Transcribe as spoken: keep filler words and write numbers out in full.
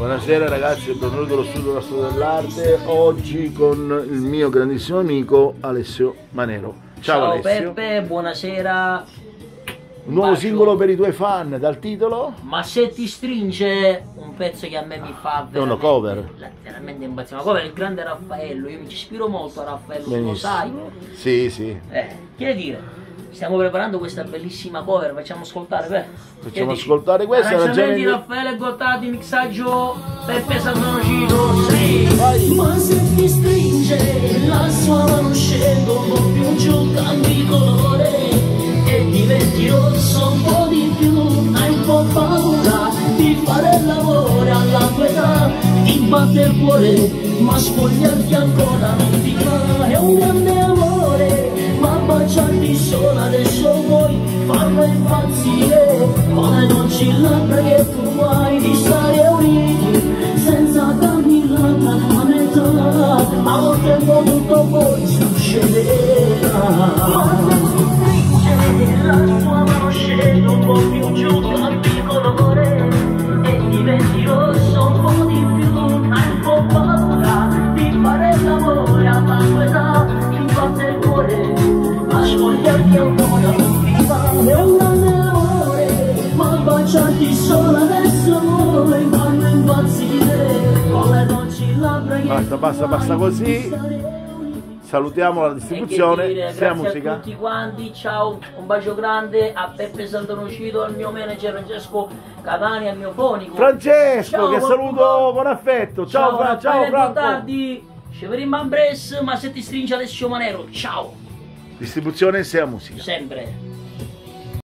Buonasera ragazzi, benvenuti allo studio della Storia dell'Arte. Oggi con il mio grandissimo amico Alessio Manero. Ciao, Ciao Alessio. Peppe, buonasera. Un nuovo Bacio. singolo per i tuoi fan dal titolo? Ma se ti stringe, un pezzo che a me mi fa È una veramente, cover. veramente impazzire. Una cover, il grande Raffaello, io mi ci ispiro molto a Raffaello, tu lo sai. Benissimo. Sì, sì. Eh, che ne dire? Stiamo preparando questa bellissima cover, facciamo ascoltare, beh. Facciamo ascoltare questa. Arrangiamenti Raffaele Gottati, mixaggio Peppe Sant'Onofrio, sì. Vai. Ma se ti stringe la sua mano scendo un po' più giù, cambi colore e diventi rosso un po' di più. Hai un po' paura di fare il lavoro alla tua età, ti batte il cuore ma spogliarti ancora non ti va. È un grande amore ma baciarti solo adesso vuoi farlo impazzire con le dolci labbra che tu hai di stare uniti senza darmi la calma metà. A volte un po' tutto poi succederà. Ma se ti stringe la sua mano scende un po' più giù, cambi colore e diventi rosso un po' di più. Hai un po' paura di fare il lavoro alla tua età, ti batte il cuore ma spogliarti ancora non ti va. È un grande amore ma baciarti solo adesso vuoi farlo impazzire con le dolci labbra che Basta, basta, basta così. Salutiamo la E che distribuzione, dire, sia grazie musica. a tutti quanti, ciao, un bacio grande a Peppe Sant'Onofrio, al mio manager Francesco Catani, al mio fonico Francesco, Ciao, che qualcuno. saluto con affetto. Ciao, Fra- ciao Raffaele Franco. Gottardi, Sceverin Bres, ma se ti stringe Alessio Manero, ciao, Distribuzione sia musica. sempre.